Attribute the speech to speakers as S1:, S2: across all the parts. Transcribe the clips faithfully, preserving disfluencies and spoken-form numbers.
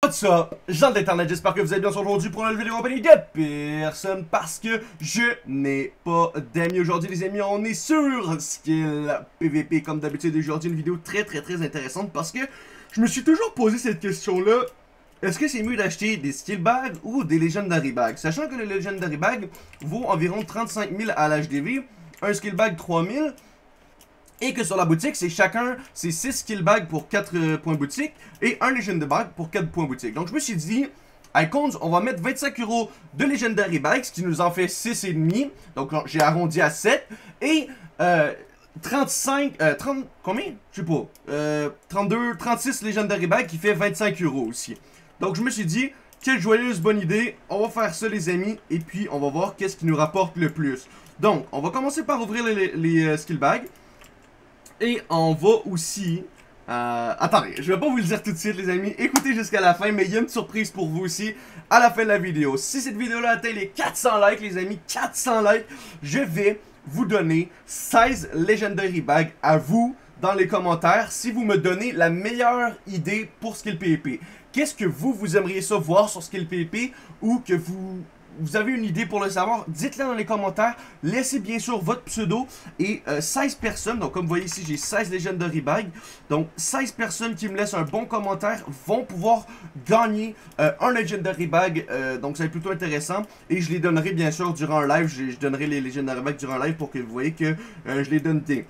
S1: What's up, gens d'internet, j'espère que vous allez bien aujourd'hui pour une nouvelle vidéo en compagnie de personne parce que je n'ai pas d'amis aujourd'hui les amis. On est sur Skill P V P comme d'habitude. Aujourd'hui une vidéo très très très intéressante parce que je me suis toujours posé cette question là. Est-ce que c'est mieux d'acheter des skill bags ou des legendary bags? Sachant que le legendary bag vaut environ trente-cinq mille à l'H D V, un skill bag trois mille. Et que sur la boutique, c'est chacun, c'est six skill bags pour quatre euh, points boutique et un legendary bag pour quatre points boutique. Donc je me suis dit, Icons, on va mettre vingt-cinq euros de legendary bag, ce qui nous en fait six virgule cinq. Donc j'ai arrondi à sept. Et euh, trente-cinq, euh, trente, combien? Je sais pas. Euh, trente-deux, trente-six legendary bag qui fait vingt-cinq euros aussi. Donc je me suis dit, quelle joyeuse bonne idée. On va faire ça les amis. Et puis on va voir qu'est-ce qui nous rapporte le plus. Donc on va commencer par ouvrir les, les, les euh, skill bags. Et on va aussi... Euh, attendez, je vais pas vous le dire tout de suite les amis. Écoutez jusqu'à la fin, mais il y a une surprise pour vous aussi à la fin de la vidéo. Si cette vidéo-là atteint les quatre cents likes les amis, quatre cents likes, je vais vous donner seize Legendary Bags à vous dans les commentaires si vous me donnez la meilleure idée pour Skill P V P. Qu'est-ce que vous, vous aimeriez ça voir sur Skill P V P ou que vous... Vous avez une idée pour le savoir, dites-le dans les commentaires. Laissez bien sûr votre pseudo et euh, seize personnes, donc comme vous voyez ici j'ai seize Legendary Bags. Donc seize personnes qui me laissent un bon commentaire vont pouvoir gagner euh, un Legendary Bag. euh, Donc ça va être plutôt intéressant. Et je les donnerai bien sûr durant un live, je, je donnerai les Legendary Bags durant un live pour que vous voyez que euh, je les donne des...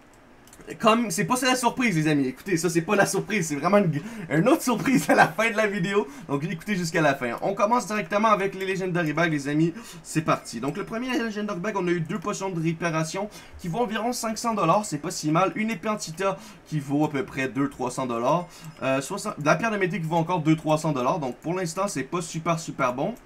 S1: Comme, c'est pas ça la surprise les amis, écoutez, ça c'est pas la surprise, c'est vraiment une, une autre surprise à la fin de la vidéo. Donc écoutez jusqu'à la fin. On commence directement avec les Legendary Bags les amis, c'est parti. Donc le premier Legendary Bag, on a eu deux potions de réparation qui vaut environ cinq cents dollars, c'est pas si mal. Une épée Antita qui vaut à peu près deux à trois cents dollars. Euh, la pierre de mété qui vaut encore deux à trois cents dollars, donc pour l'instant c'est pas super super bon.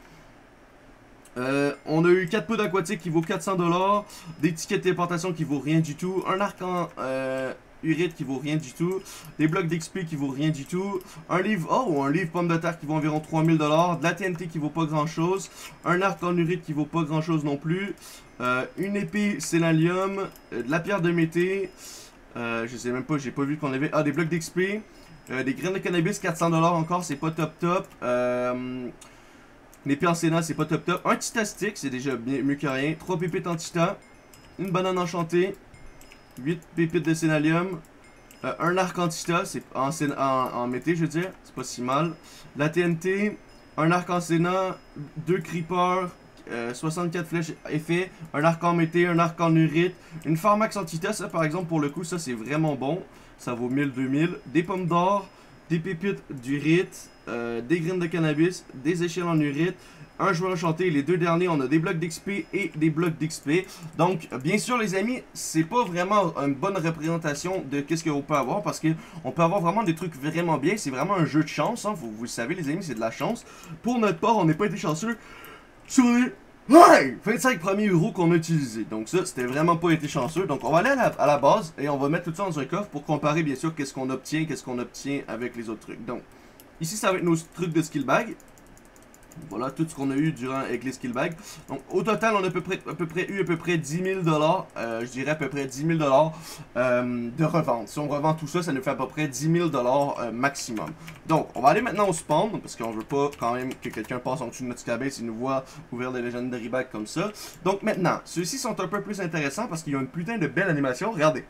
S1: Euh, on a eu quatre poudres aquatiques qui vaut quatre cents dollars, des tickets de téléportation qui vaut rien du tout, un arc en euh, urite qui vaut rien du tout, des blocs d'X P qui vaut rien du tout, un livre oh un livre pomme de terre qui vaut environ trois mille dollars, de la T N T qui vaut pas grand chose, un arc en urite qui vaut pas grand chose non plus, euh, une épée Célalium, euh, de la pierre de mété, euh, je sais même pas, j'ai pas vu qu'on avait, ah des blocs d'X P, euh, des graines de cannabis quatre cents dollars encore, c'est pas top top, euh... L'épée en Sénat, c'est pas top top. Un Tita Stick, c'est déjà bien, mieux que rien. trois pépites en Tita. Une banane enchantée. huit pépites de Sénalium. Euh, un arc en Tita, c'est en, en, en mété, je veux dire. C'est pas si mal. La T N T. Un arc en Sénat. deux Creepers. Euh, soixante-quatre flèches effet. Un arc en mété. Un arc en urite. Une Pharmax en Tita, ça par exemple, pour le coup, ça c'est vraiment bon. Ça vaut mille, deux mille. Des pommes d'or. Des pépites d'urite. Euh, des graines de cannabis, des échelles en urite, un joueur enchanté. Les deux derniers, on a des blocs d'X P et des blocs d'X P. Donc, bien sûr, les amis, c'est pas vraiment une bonne représentation de qu'est-ce qu'on peut avoir parce qu'on peut avoir vraiment des trucs vraiment bien. C'est vraiment un jeu de chance, hein. vous, vous le savez, les amis, c'est de la chance. Pour notre part, on n'est pas été chanceux sur les ouais, vingt-cinq premiers euros qu'on a utilisés. Donc, ça, c'était vraiment pas été chanceux. Donc, on va aller à la, à la base et on va mettre tout ça dans un coffre pour comparer, bien sûr, qu'est-ce qu'on obtient, qu'est-ce qu'on obtient avec les autres trucs. Donc, ici, ça va être nos trucs de skill bag. Voilà tout ce qu'on a eu durant avec les skill bags. Donc au total, on a à peu près, à peu près eu à peu près dix mille dollars. Euh, je dirais à peu près dix mille dollars euh, de revente. Si on revend tout ça, ça nous fait à peu près dix mille dollars euh, maximum. Donc on va aller maintenant au spawn. Parce qu'on veut pas quand même que quelqu'un passe en dessous de notre skybase et nous voit ouvrir des legendary bags comme ça. Donc maintenant, ceux-ci sont un peu plus intéressants parce qu'ils ont une putain de belle animation. Regardez.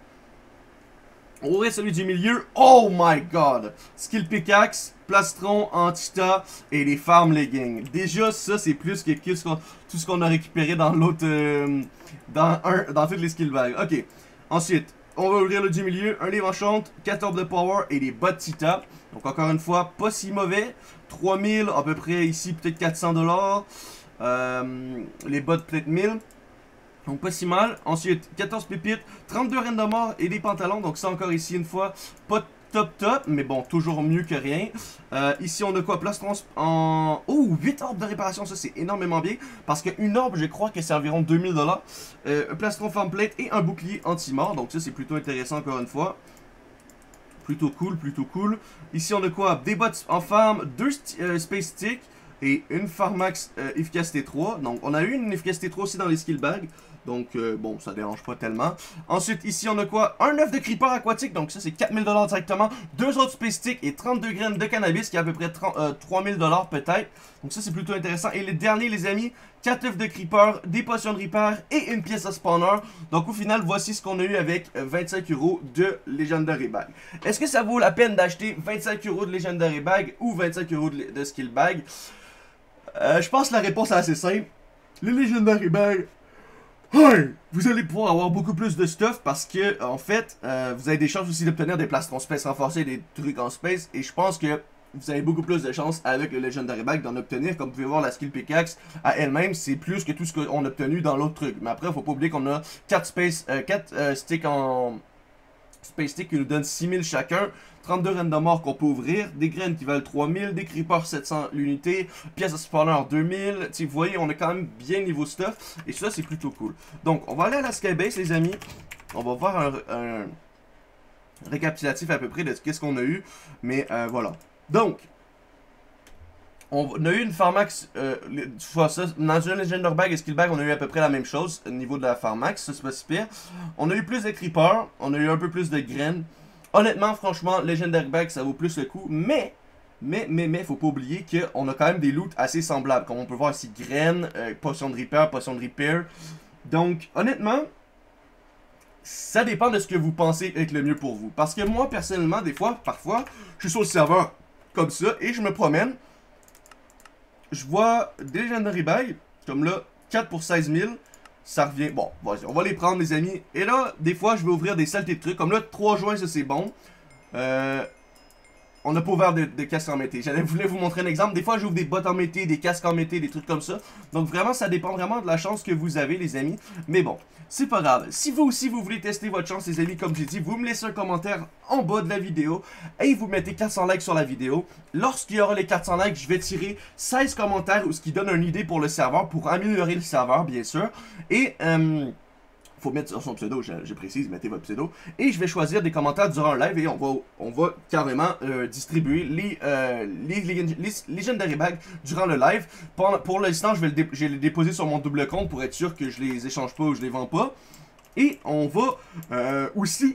S1: On ouvre celui du milieu. Oh my god! Skill pickaxe, plastron, antita et les farm leggings. Déjà, ça, c'est plus que, que ce tout ce qu'on a récupéré dans l'autre. Euh, dans, un, dans toutes les skill bags. Ok. Ensuite, on va ouvrir le du milieu. Un livre enchant, quatre orbes de power et des bottes Tita. Donc, encore une fois, pas si mauvais. trois mille, à peu près ici, peut-être quatre cents dollars. Euh, les bottes, peut-être mille. Donc pas si mal. Ensuite, quatorze pépites, trente-deux reines de mort et des pantalons. Donc ça encore ici une fois, pas top top, mais bon, toujours mieux que rien. Euh, ici on a quoi? Plastron en... Oh, huit orbes de réparation, ça c'est énormément bien. Parce qu'une orbe, je crois que c'est environ deux mille dollars. Euh, un plastron farm plate et un bouclier anti-mort. Donc ça c'est plutôt intéressant encore une fois. Plutôt cool, plutôt cool. Ici on a quoi? Des bottes en farm, deux euh, space sticks. et une Pharmax euh, efficacité trois. Donc on a eu une efficacité trois aussi dans les skill bags. Donc euh, bon, ça dérange pas tellement. Ensuite ici on a quoi? Un œuf de creeper aquatique, donc ça c'est quatre mille dollars directement. Deux autres space sticks et trente-deux graines de cannabis qui est à peu près trois mille dollars peut-être. Donc ça c'est plutôt intéressant. Et les derniers les amis, quatre œufs de creeper, des potions de repair et une pièce de spawner. Donc au final voici ce qu'on a eu avec vingt-cinq euros de Legendary Bag. Est-ce que ça vaut la peine d'acheter vingt-cinq euros de Legendary Bag ou vingt-cinq euros de, de Skill Bag? euh, Je pense que la réponse est assez simple. Les Legendary Bag, hey, vous allez pouvoir avoir beaucoup plus de stuff parce que, en fait, euh, vous avez des chances aussi d'obtenir des plastrons space renforcés, des trucs en space. Et je pense que vous avez beaucoup plus de chances avec le Legendary Bag d'en obtenir. Comme vous pouvez voir, la Skill Pickaxe à elle-même, c'est plus que tout ce qu'on a obtenu dans l'autre truc. Mais après, il faut pas oublier qu'on a quatre, space, euh, quatre euh, sticks en space stick qui nous donnent six mille chacun. trente-deux random or qu'on peut ouvrir, des graines qui valent trois mille, des creepers sept cents l'unité, pièces de spawner deux mille. Vous voyez, on est quand même bien niveau stuff. Et ça, c'est plutôt cool. Donc, on va aller à la Skybase, les amis. On va voir un, un récapitulatif à peu près de ce qu'on a eu. Mais euh, voilà. Donc, on a eu une Pharmax, euh, soit ça, dans une Legendary Bag et Skill Bag, on a eu à peu près la même chose au niveau de la Pharmax, ça c'est pas si pire. On a eu plus de creepers, on a eu un peu plus de graines. Honnêtement, franchement, Legendary Bag, ça vaut plus le coup, mais, mais, mais, mais, faut pas oublier qu'on a quand même des loots assez semblables, comme on peut voir ici, graines, euh, potion de repair, potion de repair. Donc, honnêtement, ça dépend de ce que vous pensez être le mieux pour vous. Parce que moi, personnellement, des fois, parfois, je suis sur le serveur comme ça, et je me promène, je vois des Legendary Bag, comme là, quatre pour seize mille, ça revient, bon, vas-y, on va les prendre les amis, et là, des fois, je vais ouvrir des saletés de trucs, comme là, trois joints, ça c'est bon, euh... on n'a pas ouvert de, de casques en mété. J'allais voulais vous montrer un exemple. Des fois, j'ouvre des bottes en mété, des casques en mété, des trucs comme ça. Donc vraiment, ça dépend vraiment de la chance que vous avez, les amis. Mais bon, c'est pas grave. Si vous aussi, vous voulez tester votre chance, les amis, comme j'ai dit, vous me laissez un commentaire en bas de la vidéo et vous mettez quatre cents likes sur la vidéo. Lorsqu'il y aura les quatre cents likes, je vais tirer seize commentaires, ce qui donne une idée pour le serveur, pour améliorer le serveur, bien sûr. Et... Euh, faut mettre sur son pseudo, je, je précise, mettez votre pseudo. Et je vais choisir des commentaires durant le live et on va, on va carrément euh, distribuer les, euh, les, les, les Legendary Bags durant le live. Pour, pour l'instant, je vais le je vais les déposer sur mon double compte pour être sûr que je les échange pas ou je les vends pas. Et on va euh, aussi...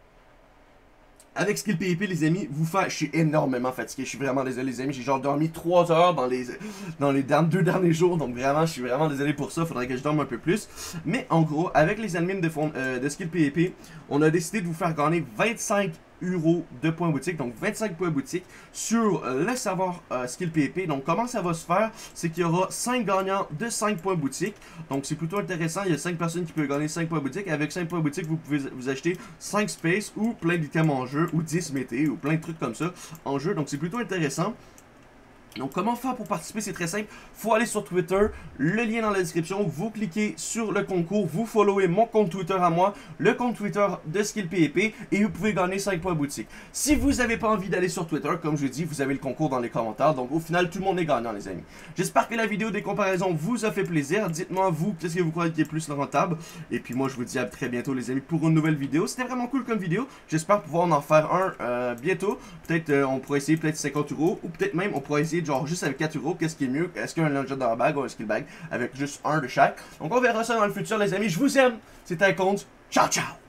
S1: Avec Skill P V P, les amis, vous faire... Je suis énormément fatigué, je suis vraiment désolé, les amis. J'ai genre dormi trois heures dans les dans les deux derniers jours, donc vraiment, je suis vraiment désolé pour ça. Faudrait que je dorme un peu plus. Mais en gros, avec les admins de, fond, euh, de Skill P V P, on a décidé de vous faire gagner vingt-cinq euros de points boutique, donc vingt-cinq points boutique sur euh, le serveur euh, Skill P V P. Donc comment ça va se faire, c'est qu'il y aura cinq gagnants de cinq points boutique, donc c'est plutôt intéressant. Il y a cinq personnes qui peuvent gagner cinq points boutique. Avec cinq points boutique, vous pouvez vous acheter cinq space ou plein d'items en jeu, ou dix mété, ou plein de trucs comme ça en jeu, donc c'est plutôt intéressant. Donc comment faire pour participer, c'est très simple, faut aller sur Twitter, le lien dans la description, vous cliquez sur le concours, vous followez mon compte Twitter à moi, le compte Twitter de Skill P V P et vous pouvez gagner cinq points boutique. Si vous n'avez pas envie d'aller sur Twitter, comme je dis, vous avez le concours dans les commentaires, donc au final tout le monde est gagnant les amis. J'espère que la vidéo des comparaisons vous a fait plaisir, dites-moi vous, qu'est-ce que vous croyez qui est plus rentable, et puis moi je vous dis à très bientôt les amis pour une nouvelle vidéo. C'était vraiment cool comme vidéo, j'espère pouvoir en faire un euh, bientôt, peut-être euh, on pourrait essayer peut-être cinquante euros, ou peut-être même on pourrait essayer genre juste avec quatre euros, qu'est-ce qui est mieux? Est-ce qu'un Legendary Bag ou un Skill Bag avec juste un de chaque? Donc on verra ça dans le futur les amis, je vous aime, c'était un compte, ciao ciao!